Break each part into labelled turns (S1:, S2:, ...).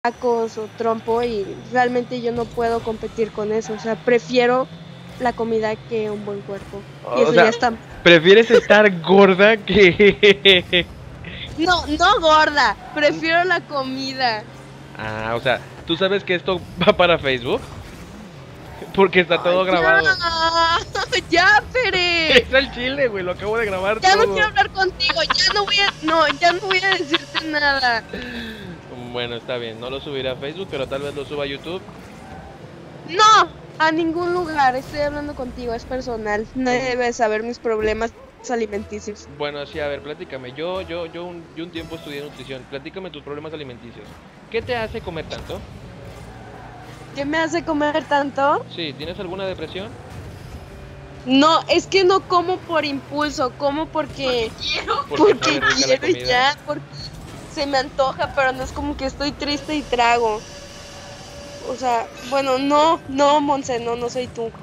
S1: tacos o trompo y realmente yo no puedo competir con eso. O sea, prefiero la comida que un buen cuerpo. Y
S2: O
S1: eso ya
S2: sea,
S1: está.
S2: ¿prefieres estar gorda que...?
S1: No, no gorda. Prefiero la comida.
S2: Ah, o sea, ¿tú sabes que esto va para Facebook? Porque está
S1: Ay,
S2: todo
S1: ya.
S2: grabado.
S1: Ya, Pere.
S2: Es el chile, güey, lo acabo de grabar
S1: Ya no quiero
S2: todo.
S1: hablar contigo. Ya no voy a decirte nada.
S2: Bueno, está bien, no lo subiré a Facebook, pero tal vez lo suba a YouTube.
S1: No, a ningún lugar. Estoy hablando contigo. Es personal. Nadie
S2: Mm,
S1: debe saber mis problemas alimenticios.
S2: Bueno, sí, a ver, platícame. Yo un tiempo estudié nutrición. Platícame tus problemas alimenticios. ¿Qué te hace comer tanto?
S1: ¿Qué me hace comer tanto?
S2: Sí, ¿tienes alguna depresión?
S1: No, es que no como por impulso, como porque
S2: Porque
S1: porque
S2: sabe rica la
S1: quiero y
S2: comida.
S1: ya, porque se me antoja, pero no es como que estoy triste y trago. O sea, bueno, no, Monse, no soy tú.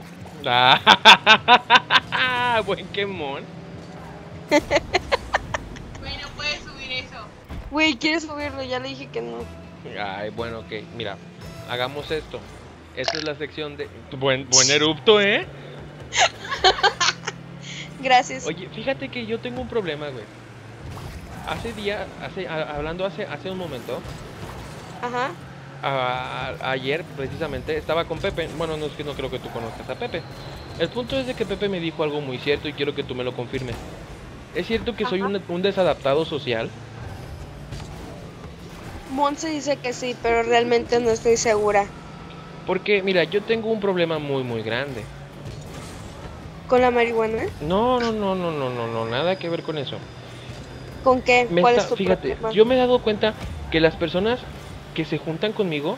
S2: Ah, buen quemón.
S1: Güey, ¿quieres subirlo? Ya le dije que no.
S2: Ay, bueno, ok. Mira, hagamos esto. Esta es la sección de... Buen erupto, ¿eh?
S1: Gracias.
S2: Oye, fíjate que yo tengo un problema, güey. Hablando hace un momento,
S1: Ajá.
S2: ayer precisamente estaba con Pepe. Bueno, no es que no creo que tú conozcas a Pepe. El punto es de que Pepe me dijo algo muy cierto y quiero que tú me lo confirmes. ¿Es cierto que soy
S1: Ajá.
S2: un desadaptado social?
S1: Monse dice que sí, pero realmente no estoy segura.
S2: Porque, mira, yo tengo un problema muy, muy grande.
S1: ¿Con la marihuana?
S2: No, nada que ver con eso.
S1: ¿Con qué? ¿Cuál es tu
S2: Fíjate,
S1: problema?
S2: yo me he dado cuenta que las personas que se juntan conmigo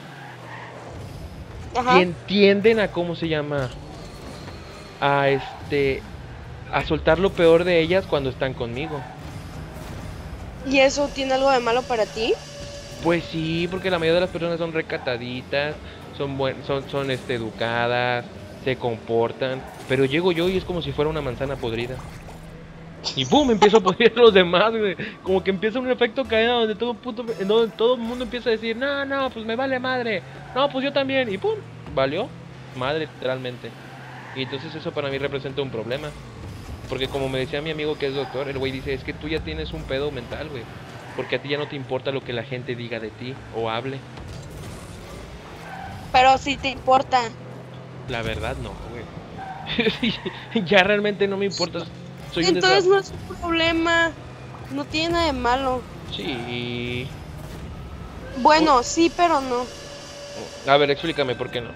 S1: Ajá.
S2: tienden a, ¿cómo se llama? A a soltar lo peor de ellas cuando están conmigo.
S1: ¿Y eso tiene algo de malo para ti?
S2: Pues sí, porque la mayoría de las personas son recataditas, son educadas, se comportan, pero llego yo y es como si fuera una manzana podrida. Y ¡pum! Empiezo a podrir a los demás, güey. Como que empieza un efecto cadena donde todo el mundo empieza a decir, no, pues me vale madre. No, pues yo también. Y ¡pum! Valió madre, literalmente. Y entonces eso para mí representa un problema. Porque como me decía mi amigo que es doctor, el güey dice, es que tú ya tienes un pedo mental, güey. Porque a ti ya no te importa lo que la gente diga de ti o hable.
S1: Pero sí te importa.
S2: La verdad no, güey. Ya realmente no me importa. Soy un
S1: Entonces no es un problema. No tiene nada de malo.
S2: Sí.
S1: Bueno, sí, pero no.
S2: A ver, explícame por qué no.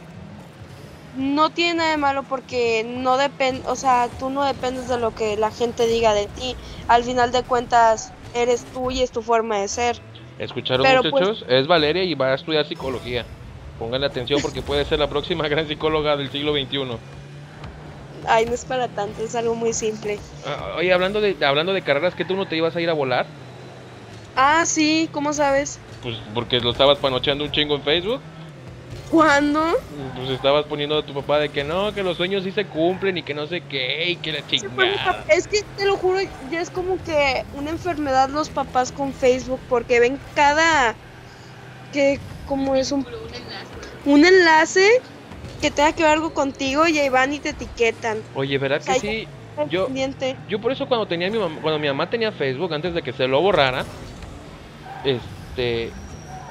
S1: No tiene nada de malo porque no depende, o sea, tú no dependes de lo que la gente diga de ti. Al final de cuentas, eres tú y es tu forma de ser.
S2: ¿Escucharon,
S1: Pero pues,
S2: muchachos? Es Valeria y va a estudiar psicología. Pónganle atención porque puede ser la próxima gran psicóloga del siglo XXI.
S1: ay, no es para tanto, es algo muy simple.
S2: Oye, hablando de carreras, ¿que tú no te ibas a ir a volar?
S1: Ah, sí, ¿cómo sabes?
S2: Pues porque lo estabas panocheando un chingo en Facebook.
S1: ¿Cuándo?
S2: Pues estabas poniendo a tu papá de que no, que los sueños sí se cumplen y que no sé qué, y que la
S1: Sí, fue mi
S2: chingada.
S1: papá. Es que te lo juro, ya es como que una enfermedad los papás con Facebook porque ven que como es un enlace que tenga que ver algo contigo y ahí van y te etiquetan.
S2: Oye, ¿verdad
S1: O
S2: que
S1: sea,
S2: sí?
S1: ya
S2: Yo,
S1: pendiente.
S2: yo por eso cuando mi mamá tenía Facebook, antes de que se lo borrara, este...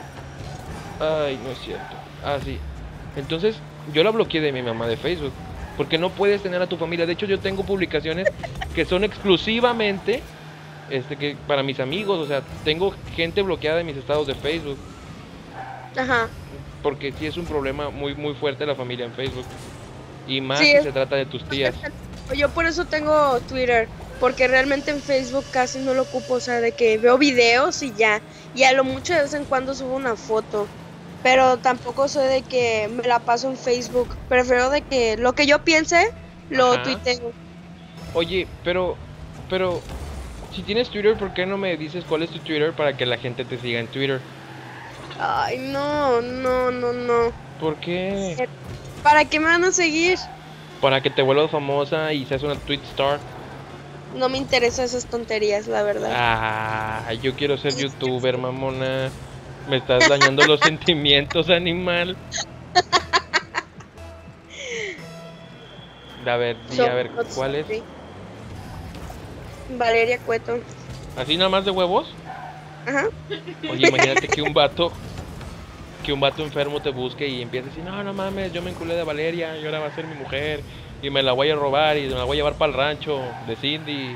S2: Ay, no es cierto. Ah, sí. Entonces, yo la bloqueé de mi mamá de Facebook. Porque no puedes tener a tu familia. De hecho, yo tengo publicaciones que son exclusivamente que para mis amigos. O sea, tengo gente bloqueada de mis estados de Facebook.
S1: Ajá.
S2: Porque sí es un problema muy, muy fuerte la familia en Facebook. Y más
S1: Sí,
S2: si se trata de tus tías.
S1: yo por eso tengo Twitter, porque realmente en Facebook casi no lo ocupo, o sea, de que veo videos y ya, y a lo mucho de vez en cuando subo una foto, pero tampoco soy de que me la paso en Facebook, prefiero de que lo que yo piense lo
S2: Ajá.
S1: tuiteo.
S2: Oye, pero, si tienes Twitter, ¿por qué no me dices cuál es tu Twitter para que la gente te siga en Twitter?
S1: Ay, no.
S2: ¿Por qué?
S1: ¿Para qué me van a seguir?
S2: Para que te vuelvas famosa y seas una tweet star.
S1: No me interesan esas tonterías, la verdad.
S2: Ah, yo quiero ser youtuber, mamona. Me estás dañando los sentimientos, animal. A ver, di, a ver, ¿cuál es?
S1: Valeria Cueto.
S2: ¿Así nada más de huevos?
S1: Ajá.
S2: Oye, imagínate que un vato enfermo te busque y empiece a decir, no, no mames, yo me enculé de Valeria y ahora va a ser mi mujer y me la voy a robar y me la voy a llevar para el rancho de Cindy.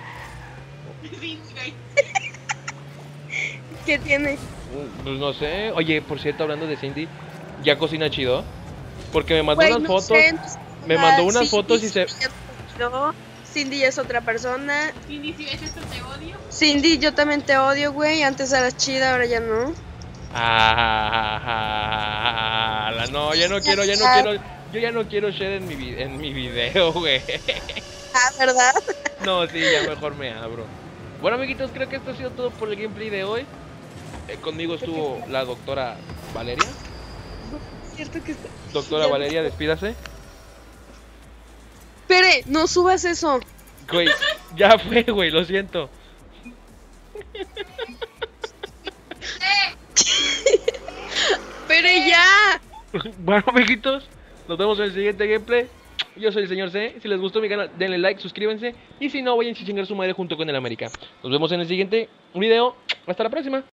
S1: ¿Qué tiene?
S2: Pues no sé. Oye, por cierto, hablando de Cindy, ¿ya cocina chido? Porque me mandó
S1: Güey,
S2: unas
S1: no
S2: fotos.
S1: sé, no sé
S2: Me
S1: nada.
S2: mandó unas fotos y se...
S1: Cindy ya se retiró. Cindy ya es otra persona.
S3: Cindy, si ves esto te odio.
S1: Cindy, yo también te odio, güey. Antes eras chida, ahora ya no.
S2: No, ya no quiero. Yo ya no quiero share en mi video, güey.
S1: Ah, ¿verdad?
S2: No, sí, ya mejor me abro. Bueno, amiguitos, creo que esto ha sido todo por el gameplay de hoy. Conmigo estuvo la doctora Valeria.
S1: Es cierto que está...
S2: Doctora
S1: Ya
S2: Valeria, despídase.
S1: Espere, no subas eso.
S2: Güey, ya fue, güey, lo siento.
S1: Espere ya.
S2: Bueno, amiguitos, nos vemos en el siguiente gameplay. Yo soy el señor C. Si les gustó mi canal, denle like, suscríbanse. Y si no, vayan a chingar su madre junto con el América. Nos vemos en el siguiente video. Hasta la próxima.